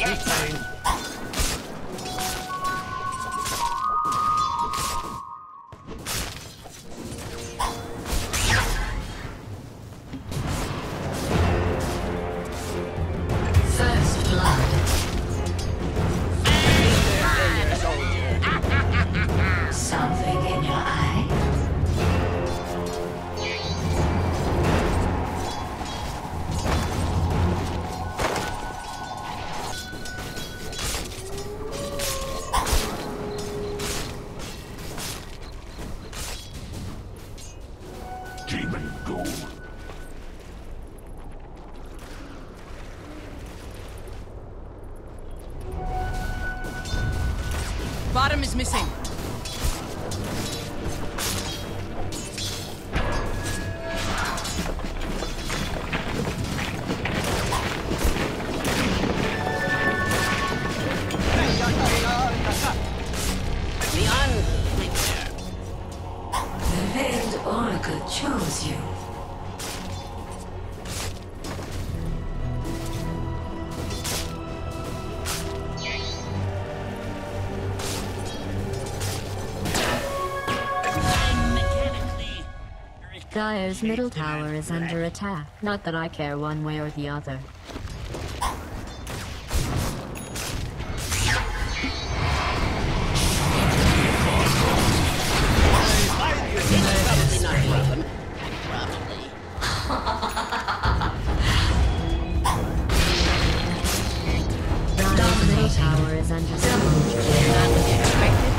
Bottom is missing. The Veiled Oracle chose you. Dire's middle tower is under attack. Not that I care one way or the other. Dire's middle tower is under siege. Not what you expected.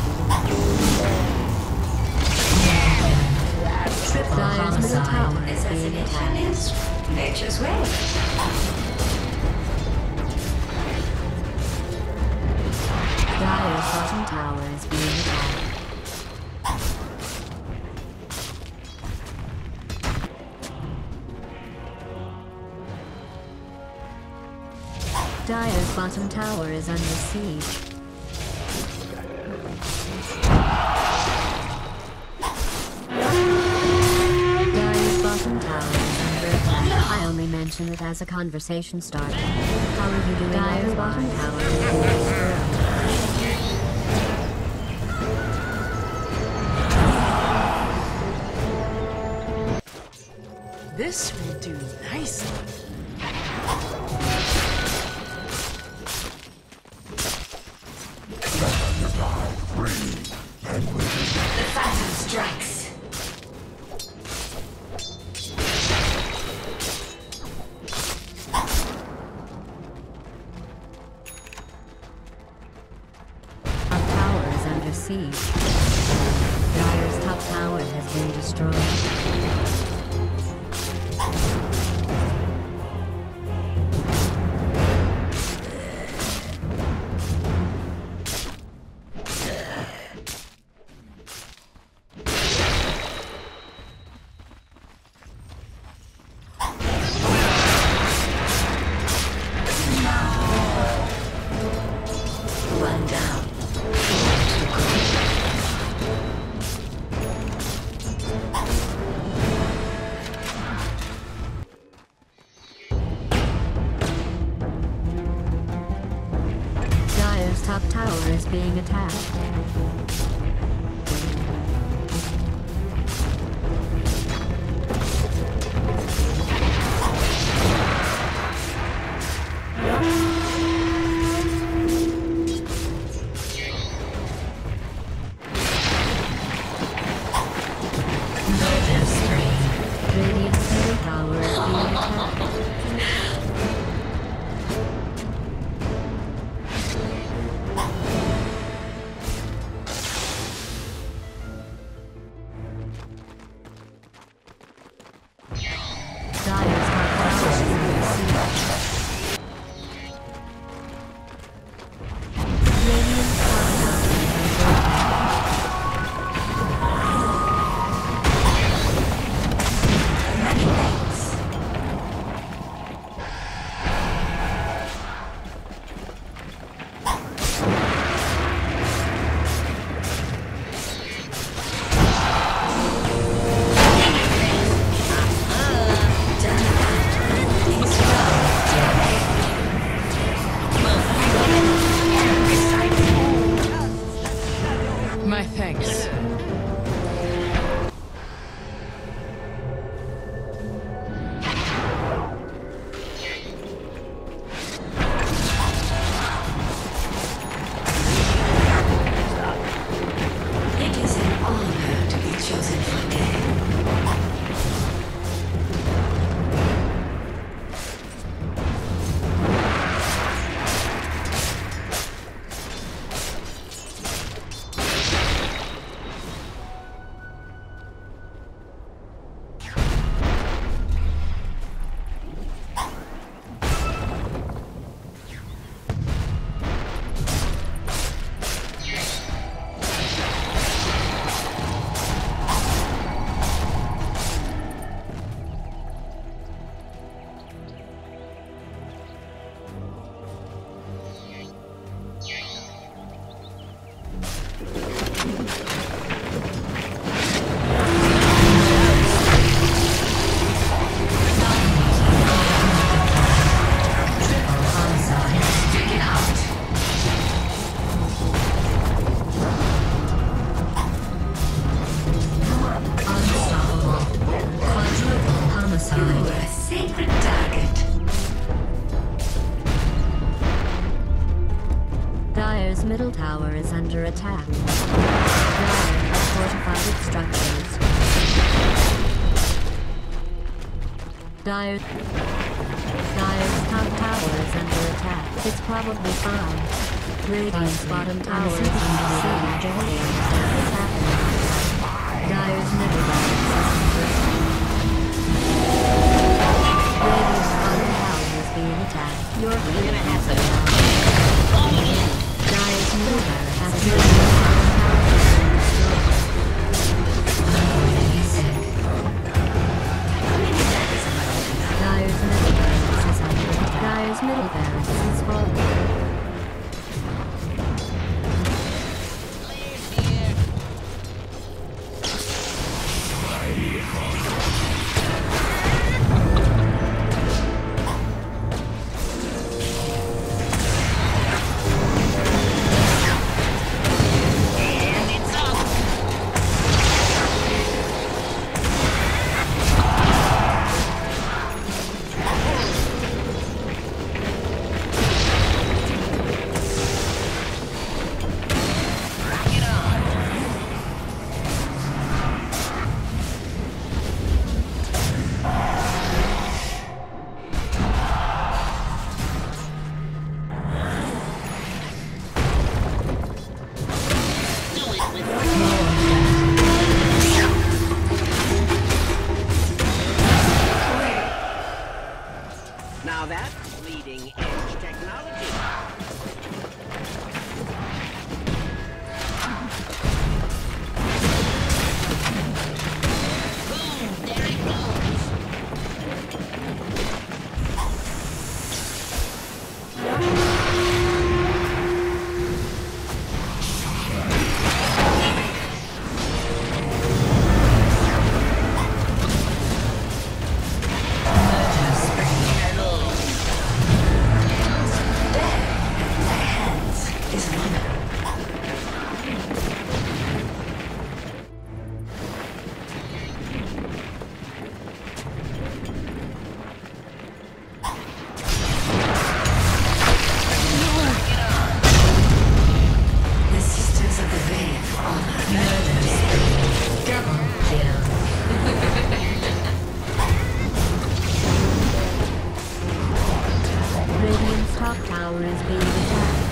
Dire's middle tower is being attacked. Nature's way. Dire's bottom tower is being attacked. Dire's bottom tower is under siege. Dire's bottom tower is under attack. I only mention it as a conversation starter. How are you doing? Dire's bottom tower is being destroyed. This will do nicely. The Phantom strikes. Our tower is under siege. Dire's top tower has been destroyed. One down. Dire's top tower is being attacked. Radiant's middle tower is being attacked. Dire's top tower is under siege. Radiant's top tower is under attack. Many thanks. middle tower is under attack. Dire has fortified its structures. Dire's top tower is under attack. It's probably fine. Radiant's bottom tower is under siege. What's happening? Dire's middle tower is under attack. Radiant's bottom tower is being attacked. You're gonna have to Dire's middle tower has been Dire's middle barracks is falling. Now that's leading edge technology. Boom, there it goes. Radiant's top tower is being attacked.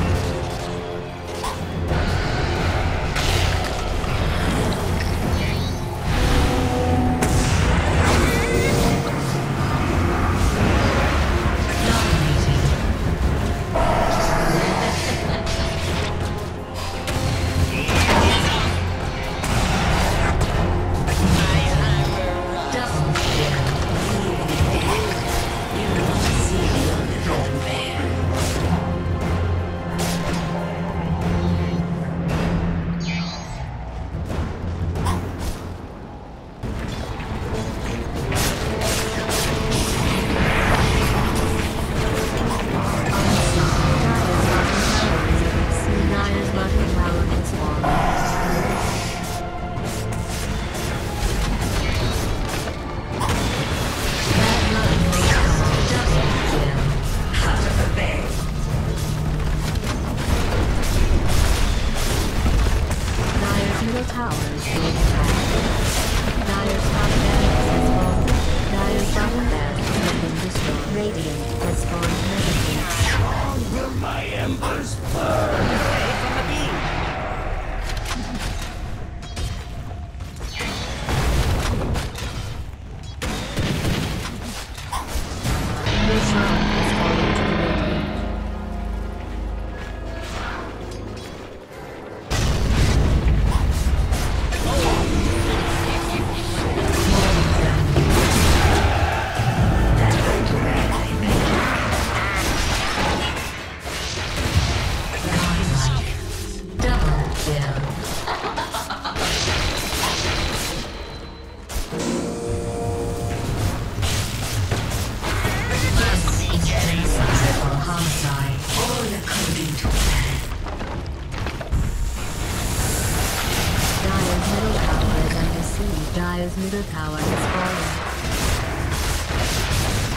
Dire's middle tower has fallen.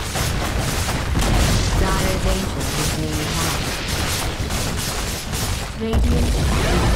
Dire's ancient is being attacked. Radiant's